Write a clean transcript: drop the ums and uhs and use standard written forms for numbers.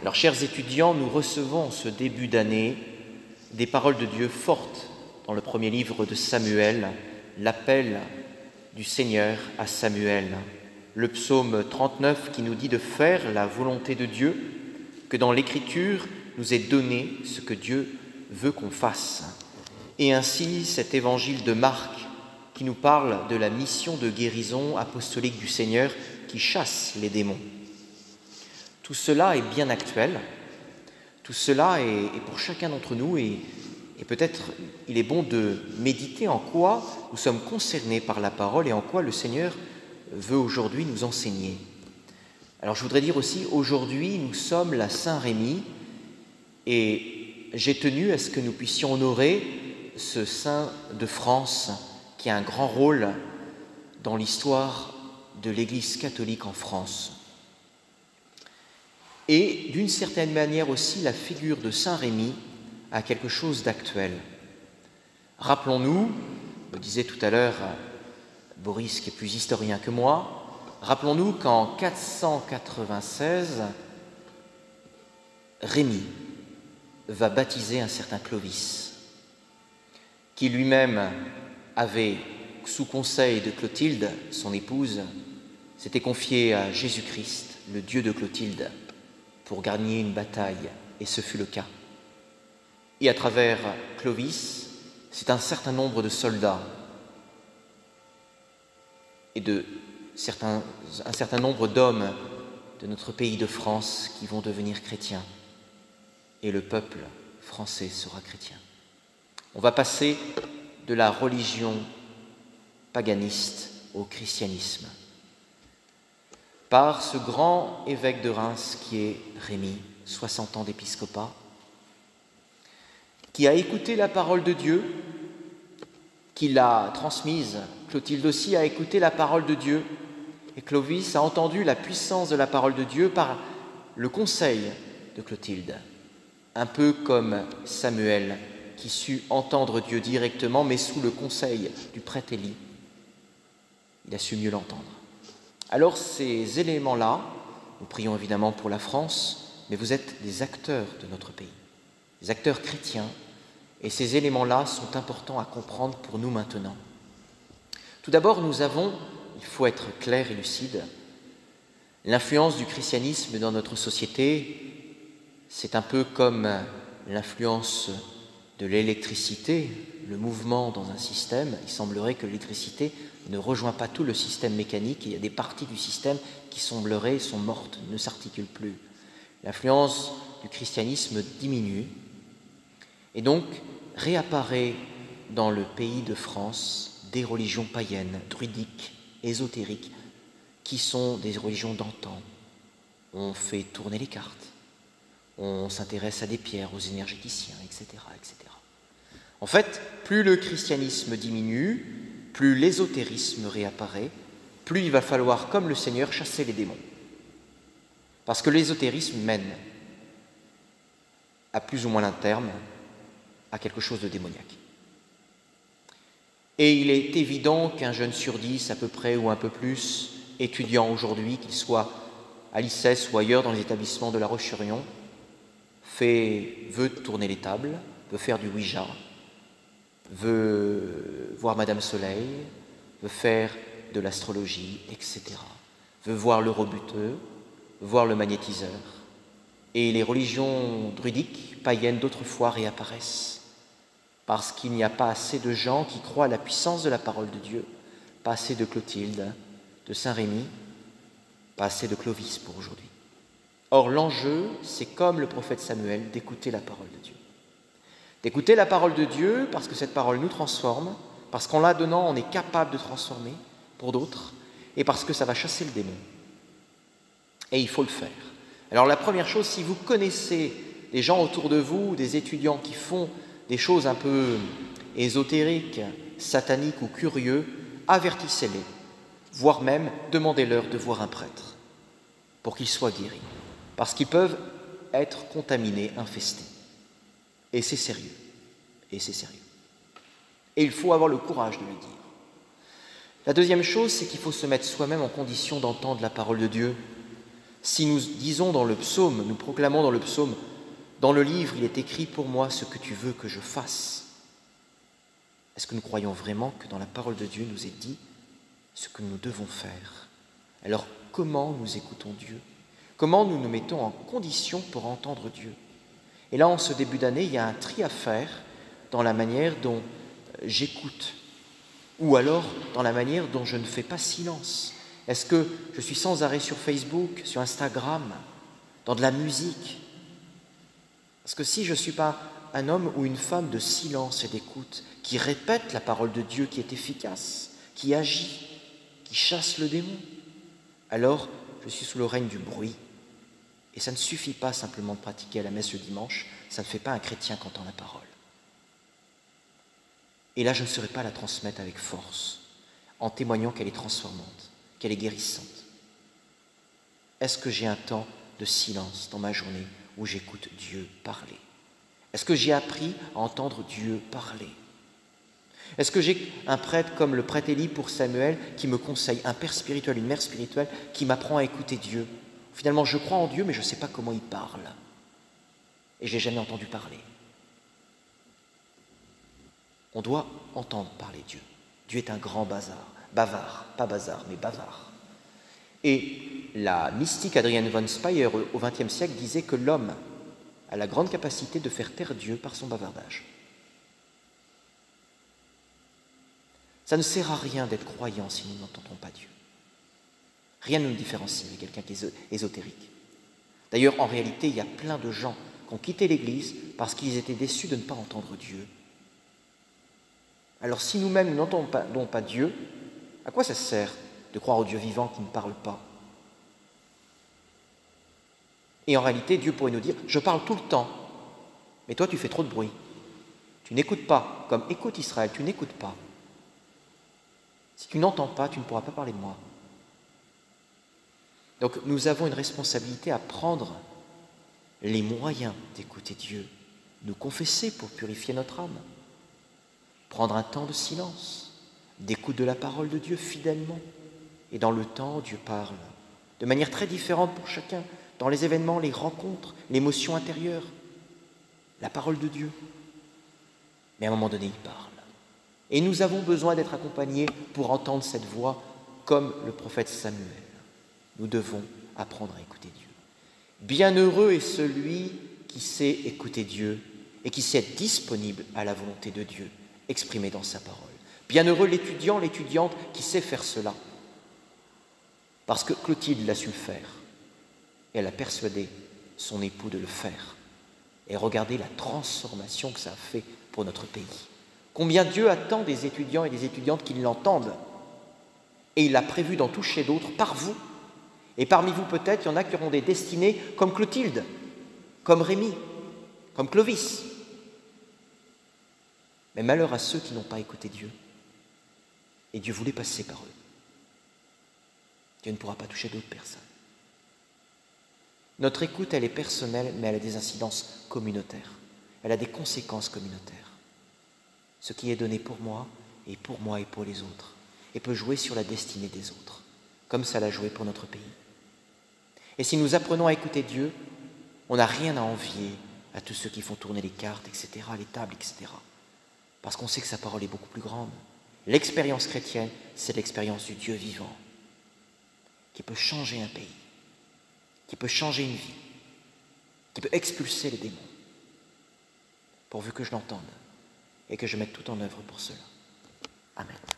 Alors, chers étudiants, nous recevons en ce début d'année des paroles de Dieu fortes dans le premier livre de Samuel, l'appel du Seigneur à Samuel, le psaume 39 qui nous dit de faire la volonté de Dieu, que dans l'Écriture nous est donné ce que Dieu veut qu'on fasse. Et ainsi cet évangile de Marc qui nous parle de la mission de guérison apostolique du Seigneur qui chasse les démons. Tout cela est bien actuel, tout cela est pour chacun d'entre nous et peut-être il est bon de méditer en quoi nous sommes concernés par la parole et en quoi le Seigneur veut aujourd'hui nous enseigner. Alors je voudrais dire aussi, aujourd'hui nous sommes la Saint-Rémy et j'ai tenu à ce que nous puissions honorer ce saint de France qui a un grand rôle dans l'histoire de l'Église catholique en France. Et d'une certaine manière aussi, la figure de Saint Rémy a quelque chose d'actuel. Rappelons-nous, me disait tout à l'heure Boris qui est plus historien que moi, rappelons-nous qu'en 496, Rémy va baptiser un certain Clovis, qui lui-même avait, sous conseil de Clotilde, son épouse, s'était confié à Jésus-Christ, le Dieu de Clotilde, pour gagner une bataille, et ce fut le cas. Et à travers Clovis, c'est un certain nombre de soldats et un certain nombre d'hommes de notre pays de France qui vont devenir chrétiens. Et le peuple français sera chrétien. On va passer de la religion paganiste au christianisme. Par ce grand évêque de Reims qui est Rémy, 60 ans d'épiscopat, qui a écouté la parole de Dieu, qui l'a transmise. Clotilde aussi a écouté la parole de Dieu, et Clovis a entendu la puissance de la parole de Dieu par le conseil de Clotilde, un peu comme Samuel, qui sut entendre Dieu directement, mais sous le conseil du prêtre Élie. Il a su mieux l'entendre. Alors ces éléments-là, nous prions évidemment pour la France, mais vous êtes des acteurs de notre pays, des acteurs chrétiens, et ces éléments-là sont importants à comprendre pour nous maintenant. Tout d'abord, nous avons, il faut être clair et lucide, l'influence du christianisme dans notre société, c'est un peu comme l'influence de l'électricité, le mouvement dans un système. Il semblerait que l'électricité ne rejoint pas tout le système mécanique. Il y a des parties du système qui sont mortes, ne s'articulent plus. L'influence du christianisme diminue et donc réapparaît dans le pays de France des religions païennes, druidiques, ésotériques, qui sont des religions d'antan. On fait tourner les cartes, on s'intéresse à des pierres, aux énergéticiens, etc., etc. En fait, plus le christianisme diminue, plus l'ésotérisme réapparaît, plus il va falloir, comme le Seigneur, chasser les démons. Parce que l'ésotérisme mène, à plus ou moins long terme, à quelque chose de démoniaque. Et il est évident qu'un jeune sur 10, à peu près, ou un peu plus, étudiant aujourd'hui, qu'il soit à l'ICES ou ailleurs dans les établissements de La Roche-sur-Yon, veut tourner les tables, veut faire du Ouija, veut voir Madame Soleil, veut faire de l'astrologie, etc. Veut voir le rebuteux, voir le magnétiseur. Et les religions druidiques, païennes d'autrefois réapparaissent parce qu'il n'y a pas assez de gens qui croient à la puissance de la parole de Dieu, pas assez de Clotilde, de Saint Rémy, pas assez de Clovis pour aujourd'hui. Or, l'enjeu, c'est comme le prophète Samuel, d'écouter la parole de Dieu. D'écouter la parole de Dieu parce que cette parole nous transforme, parce qu'en la donnant, on est capable de transformer pour d'autres, et parce que ça va chasser le démon. Et il faut le faire. Alors la première chose, si vous connaissez des gens autour de vous, des étudiants qui font des choses un peu ésotériques, sataniques ou curieux, avertissez-les, voire même demandez-leur de voir un prêtre pour qu'ils soient guéris. Parce qu'ils peuvent être contaminés, infestés. Et c'est sérieux. Et c'est sérieux. Et il faut avoir le courage de le dire. La deuxième chose, c'est qu'il faut se mettre soi-même en condition d'entendre la parole de Dieu. Si nous disons dans le psaume, nous proclamons dans le psaume, dans le livre, il est écrit pour moi ce que tu veux que je fasse. Est-ce que nous croyons vraiment que dans la parole de Dieu nous est dit ce que nous devons faire? Alors comment nous écoutons Dieu? Comment nous nous mettons en condition pour entendre Dieu? Et là, en ce début d'année, il y a un tri à faire dans la manière dont j'écoute, ou alors dans la manière dont je ne fais pas silence. Est-ce que je suis sans arrêt sur Facebook, sur Instagram, dans de la musique? Parce que si je ne suis pas un homme ou une femme de silence et d'écoute, qui répète la parole de Dieu qui est efficace, qui agit, qui chasse le démon, alors je suis sous le règne du bruit. Et ça ne suffit pas simplement de pratiquer à la messe le dimanche, ça ne fait pas un chrétien qui entend la parole. Et là, je ne saurais pas la transmettre avec force, en témoignant qu'elle est transformante, qu'elle est guérissante. Est-ce que j'ai un temps de silence dans ma journée où j'écoute Dieu parler? Est-ce que j'ai appris à entendre Dieu parler? Est-ce que j'ai un prêtre comme le prêtre Élie pour Samuel qui me conseille, un père spirituel, une mère spirituelle qui m'apprend à écouter Dieu? Finalement, je crois en Dieu, mais je ne sais pas comment il parle. Et je n'ai jamais entendu parler. On doit entendre parler Dieu. Dieu est un grand bavard, pas bazar, mais bavard. Et la mystique Adrienne von Speyer au XXe siècle disait que l'homme a la grande capacité de faire taire Dieu par son bavardage. Ça ne sert à rien d'être croyant si nous n'entendons pas Dieu. Rien ne nous différencie de quelqu'un qui est ésotérique. D'ailleurs, en réalité, il y a plein de gens qui ont quitté l'Église parce qu'ils étaient déçus de ne pas entendre Dieu. Alors si nous-mêmes nous n'entendons pas Dieu, à quoi ça sert de croire au Dieu vivant qui ne parle pas? Et en réalité, Dieu pourrait nous dire « Je parle tout le temps, mais toi tu fais trop de bruit. Tu n'écoutes pas, comme écoute Israël, tu n'écoutes pas. Si tu n'entends pas, tu ne pourras pas parler de moi. » Donc nous avons une responsabilité à prendre les moyens d'écouter Dieu, nous confesser pour purifier notre âme, prendre un temps de silence, d'écoute de la parole de Dieu fidèlement. Et dans le temps, Dieu parle de manière très différente pour chacun, dans les événements, les rencontres, l'émotion intérieure, la parole de Dieu. Mais à un moment donné, il parle. Et nous avons besoin d'être accompagnés pour entendre cette voix comme le prophète Samuel. Nous devons apprendre à écouter Dieu. Bienheureux est celui qui sait écouter Dieu et qui sait être disponible à la volonté de Dieu, exprimée dans sa parole. Bienheureux l'étudiant, l'étudiante qui sait faire cela. Parce que Clotilde l'a su le faire. Et elle a persuadé son époux de le faire. Et regardez la transformation que ça a fait pour notre pays. Combien Dieu attend des étudiants et des étudiantes qui l'entendent. Et il a prévu d'en toucher d'autres par vous. Et parmi vous, peut-être, il y en a qui auront des destinées comme Clotilde, comme Rémi, comme Clovis. Mais malheur à ceux qui n'ont pas écouté Dieu. Et Dieu voulait passer par eux. Dieu ne pourra pas toucher d'autres personnes. Notre écoute, elle est personnelle, mais elle a des incidences communautaires. Elle a des conséquences communautaires. Ce qui est donné pour moi et pour les autres. Et peut jouer sur la destinée des autres, comme ça l'a joué pour notre pays. Et si nous apprenons à écouter Dieu, on n'a rien à envier à tous ceux qui font tourner les cartes, etc., les tables, etc. Parce qu'on sait que sa parole est beaucoup plus grande. L'expérience chrétienne, c'est l'expérience du Dieu vivant, qui peut changer un pays, qui peut changer une vie, qui peut expulser les démons, pourvu que je l'entende et que je mette tout en œuvre pour cela. Amen.